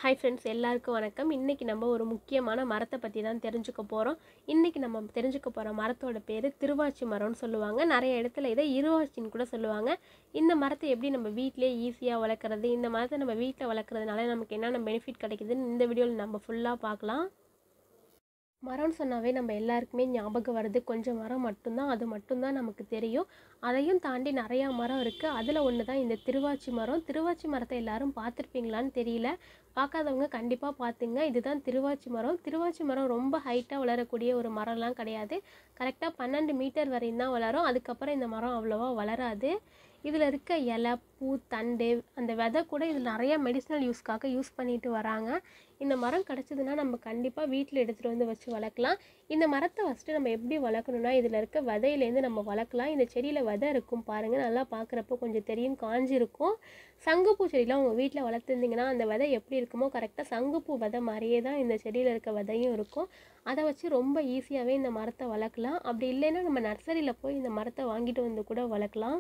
Hi friends, எல்லாருக்கும் வணக்கம். இன்றைக்கி நம்ம ஒரு முக்கியமான மரத்தை பற்றி தான் தெரிஞ்சுக்க போகிறோம். இன்றைக்கி நம்ம தெரிஞ்சுக்க போகிற மரத்தோட பேர் திருவாச்சி மரம்னு சொல்லுவாங்க. நிறைய இடத்துல இதை இருவாச்சின்னு கூட சொல்லுவாங்க. இந்த மரத்தை எப்படி நம்ம வீட்டிலே ஈஸியாக வளர்க்குறது, இந்த மரத்தை நம்ம வீட்டில் வளர்க்குறதுனால நமக்கு என்னென்ன பெனிஃபிட் கிடைக்குதுன்னு இந்த வீடியோவில் நம்ம ஃபுல்லாக பார்க்கலாம். மரம்னு சொன்னாவே நம்ம எல்லாருக்குமே ஞாபகம் வருது கொஞ்சம் மரம் மட்டும்தான், அது மட்டும்தான் நமக்கு தெரியும். அதையும் தாண்டி நிறையா மரம் இருக்குது. அதில் ஒன்று தான் இந்த திருவாச்சி மரம். திருவாச்சி மரத்தை எல்லாரும் பார்த்துருப்பீங்களான்னு தெரியல. பார்க்காதவங்க கண்டிப்பாக பார்த்துங்க. இதுதான் திருவாச்சி மரம். திருவாச்சி மரம் ரொம்ப ஹைட்டாக வளரக்கூடிய ஒரு மரம்லாம் கிடையாது. கரெக்டாக 12 மீட்டர் வரையும் தான் வளரும். அதுக்கப்புறம் இந்த மரம் அவ்வளோவா வளராது. இதில் இருக்க இலை, பூ, தண்டு, அந்த விதை கூட இதில் நிறையா மெடிசனல் யூஸ்க்காக யூஸ் பண்ணிட்டு வராங்க. இந்த மரம் கிடச்சிதுன்னா நம்ம கண்டிப்பாக வீட்டில் எடுத்துகிட்டு வந்து வச்சு வளர்க்கலாம். இந்த மரத்தை ஃபஸ்ட்டு நம்ம எப்படி வளர்க்கணுன்னா, இதில் இருக்க விதையிலேருந்து நம்ம வளர்க்கலாம். இந்த செடியில் விதை இருக்கும் பாருங்கள், நல்லா பார்க்குறப்போ கொஞ்சம் தெரியும், காஞ்சிருக்கும். சங்குப்பூ செடியெலாம் உங்கள் வீட்டில் வளர்த்துருந்தீங்கன்னா அந்த விதை எப்படி இருக்குமோ கரெக்டாக சங்குப்பூ விதை மாதிரியே தான் இந்த செடியில் இருக்க விதையும் இருக்கும். அதை வச்சு ரொம்ப ஈஸியாகவே இந்த மரத்தை வளர்க்கலாம். அப்படி இல்லைன்னா நம்ம நர்சரியில் போய் இந்த மரத்தை வாங்கிட்டு வந்து கூட வளர்க்கலாம்.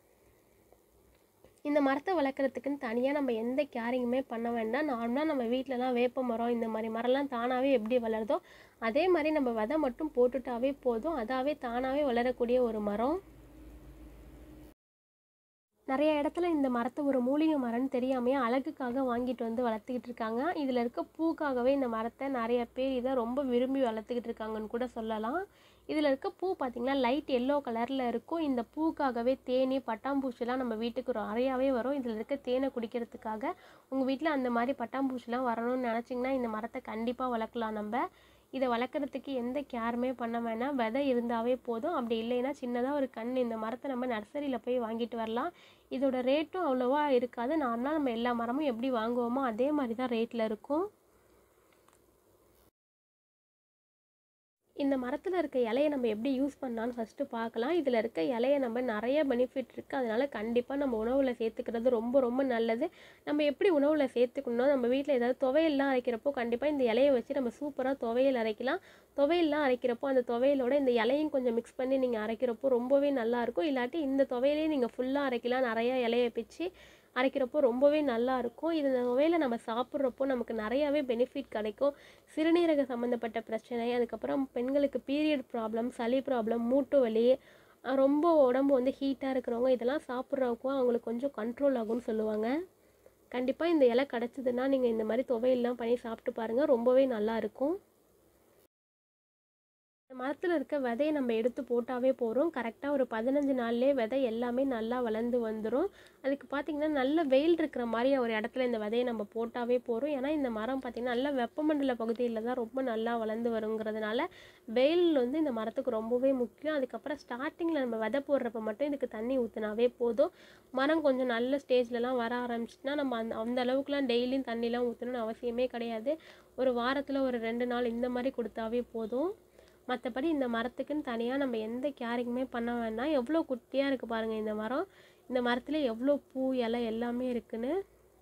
இந்த மரத்தை வளர்க்குறதுக்குன்னு தனியாக நம்ம எந்த கேரிங்குமே பண்ண வேண்டாம். நார்மலாக நம்ம வீட்டிலலாம் வேப்ப மரம் இந்த மாதிரி மரம்லாம் தானாகவே எப்படி வளருதோ அதே மாதிரி நம்ம விதை மட்டும் போட்டுட்டாவே போதும், அதாவே தானாகவே வளரக்கூடிய ஒரு மரம். நிறைய இடத்துல இந்த மரத்தை ஒரு மூலிகை மரம்னு தெரியாமையே அழகுக்காக வாங்கிட்டு வந்து வளர்த்துக்கிட்டு இருக்காங்க. இதில் இருக்க பூக்காகவே இந்த மரத்தை நிறைய பேர் இதை ரொம்ப விரும்பி வளர்த்துக்கிட்டு இருக்காங்கன்னு கூட சொல்லலாம். இதில் இருக்க பூ பார்த்திங்கன்னா லைட் எல்லோ கலரில் இருக்கும். இந்த பூக்காகவே தேனி, பட்டாம்பூச்சிலாம் நம்ம வீட்டுக்கு ஒரு நிறையாவே வரும். இதில் இருக்க தேனை குடிக்கிறதுக்காக உங்கள் வீட்டில் அந்த மாதிரி பட்டாம்பூச்சிலாம் வரணும்னு நினச்சிங்கன்னா இந்த மரத்தை கண்டிப்பாக வளர்க்கலாம். நம்ம இதை வளர்க்குறதுக்கு எந்த கேருமே பண்ண வேணாம், விதை இருந்தாவே போதும். அப்படி இல்லைன்னா சின்னதாக ஒரு இந்த மரத்தை நம்ம நர்சரியில் போய் வாங்கிட்டு வரலாம். இதோட ரேட்டும் அவ்வளோவா இருக்காது. நார்மலாக நம்ம எல்லா மரமும் எப்படி வாங்குவோமோ அதே மாதிரி தான் ரேட்டில் இருக்கும். இந்த மரத்தில் இருக்க இலையை நம்ம எப்படி யூஸ் பண்ணலான்னு ஃபஸ்ட்டு பார்க்கலாம். இதில் இருக்க இலையை நம்ம நிறைய பெனிஃபிட் இருக்குது. அதனால் கண்டிப்பாக நம்ம உணவில் சேர்த்துக்கிறது ரொம்ப ரொம்ப நல்லது. நம்ம எப்படி உணவில் சேர்த்துக்கணும், நம்ம வீட்டில் ஏதாவது துவையல்லாம் அரைக்கிறப்போ கண்டிப்பாக இந்த இலையை வச்சு நம்ம சூப்பராக துவையல் அரைக்கலாம். துவையல்லாம் அரைக்கிறப்போ அந்த துவையலோட இந்த இலையும் கொஞ்சம் மிக்ஸ் பண்ணி நீங்கள் அரைக்கிறப்போ ரொம்பவே நல்லாயிருக்கும். இல்லாட்டி இந்த துவையலே நீங்கள் ஃபுல்லாக அரைக்கலாம். நிறையா இலையை பிச்சு அரைக்கிறப்போ ரொம்பவே நல்லாயிருக்கும். இது துவையலை நம்ம சாப்பிட்றப்போ நமக்கு நிறையாவே பெனிஃபிட் கிடைக்கும். சிறுநீரக சம்மந்தப்பட்ட பிரச்சனை, அதுக்கப்புறம் பெண்களுக்கு பீரியட் ப்ராப்ளம், சளி ப்ராப்ளம், மூட்டு வலி, ரொம்ப உடம்பு வந்து ஹீட்டாக இருக்கிறவங்க இதெல்லாம் சாப்பிட்றப்போ அவங்களுக்கு கொஞ்சம் கண்ட்ரோல் ஆகும்னு சொல்லுவாங்க. கண்டிப்பாக இந்த இலை கிடச்சிதுன்னா நீங்கள் இந்த மாதிரி துவையெல்லாம் பண்ணி சாப்பிட்டு பாருங்கள், ரொம்பவே நல்லாயிருக்கும். இந்த மரத்தில் இருக்க விதையை நம்ம எடுத்து போட்டாவே போகிறோம். கரெக்டாக ஒரு 15 நாள்லேயே விதை எல்லாமே நல்லா வளர்ந்து வந்துடும். அதுக்கு பார்த்திங்கன்னா நல்ல வெயில் இருக்கிற மாதிரி ஒரு இடத்துல இந்த விதையை நம்ம போட்டாவே போகிறோம். ஏன்னா இந்த மரம் பார்த்திங்கன்னா நல்ல வெப்பமண்டல பகுதியில் தான் ரொம்ப நல்லா வளர்ந்து வருங்கிறதுனால வெயில் வந்து இந்த மரத்துக்கு ரொம்பவே முக்கியம். அதுக்கப்புறம் ஸ்டார்டிங்கில் நம்ம விதை போடுறப்ப மட்டும் இதுக்கு தண்ணி ஊற்றினாவே போதும். மரம் கொஞ்சம் நல்ல ஸ்டேஜ்லலாம் வர ஆரம்பிச்சிட்டுனா நம்ம அந்த அளவுக்குலாம் டெய்லியும் தண்ணிலாம் ஊற்றணும்னு அவசியமே கிடையாது. ஒரு வாரத்தில் ஒரு 2 நாள் இந்த மாதிரி கொடுத்தாவே போதும். மற்றபடி இந்த மரத்துக்குன்னு தனியாக நம்ம எந்த கேரிங்குமே பண்ண வேண்டாம். எவ்வளோ குட்டியாக இருக்குது பாருங்கள் இந்த மரம். இந்த மரத்தில் எவ்வளோ பூ, இலை எல்லாமே இருக்குன்னு.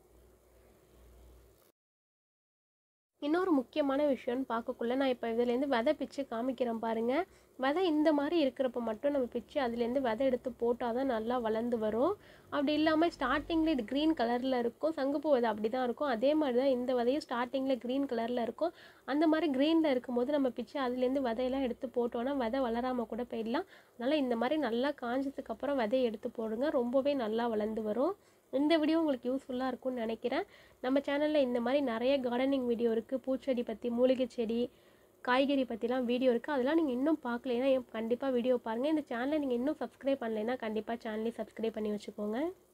இன்னொரு முக்கியமான விஷயம்னு பார்க்கக்குள்ள நான் இப்போ இதுலேருந்து விதை பிச்சு காமிக்கிறேன் பாருங்கள். விதை இந்த மாதிரி இருக்கிறப்ப மட்டும் நம்ம பிச்சு அதுலேருந்து விதை எடுத்து போட்டால் தான் நல்லா வளர்ந்து வரும். அப்படி இல்லாமல் ஸ்டார்டிங்கில் இது க்ரீன் கலரில் இருக்கும். சங்குப்பூ விதை அப்படி தான் இருக்கும். அதே மாதிரி தான் இந்த விதையும் ஸ்டார்டிங்கில் க்ரீன் கலரில் இருக்கும். அந்த மாதிரி க்ரீனில் இருக்கும்போது நம்ம பிச்சு அதுலேருந்து விதையெல்லாம் எடுத்து போட்டோன்னா விதை வளராமல் கூட போயிடலாம். அதனால் இந்த மாதிரி நல்லா காஞ்சதுக்கப்புறம் விதையை எடுத்து போடுங்க, ரொம்பவே நல்லா வளர்ந்து வரும். இந்த வீடியோ உங்களுக்கு யூஸ்ஃபுல்லாக இருக்கும்னு நினைக்கிறேன். நம்ம சேனலில் இந்த மாதிரி நிறைய கார்டனிங் வீடியோ இருக்குது. பூச்செடி பற்றி, மூலிகை செடி, காய்கறி பற்றிலாம் வீடியோ இருக்குது. அதெல்லாம் நீங்கள் இன்னும் பார்க்கலைன்னா கண்டிப்பாக வீடியோ பாருங்கள். இந்த சேனலை நீங்கள் இன்னும் சப்ஸ்கிரைப் பண்ணலைன்னா கண்டிப்பாக சேனலையும் சப்ஸ்கிரைப் பண்ணி வச்சுக்கோங்க.